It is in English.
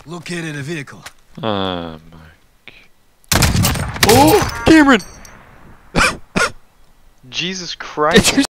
Located a vehicle. My... Oh! Cameron! Jesus Christ!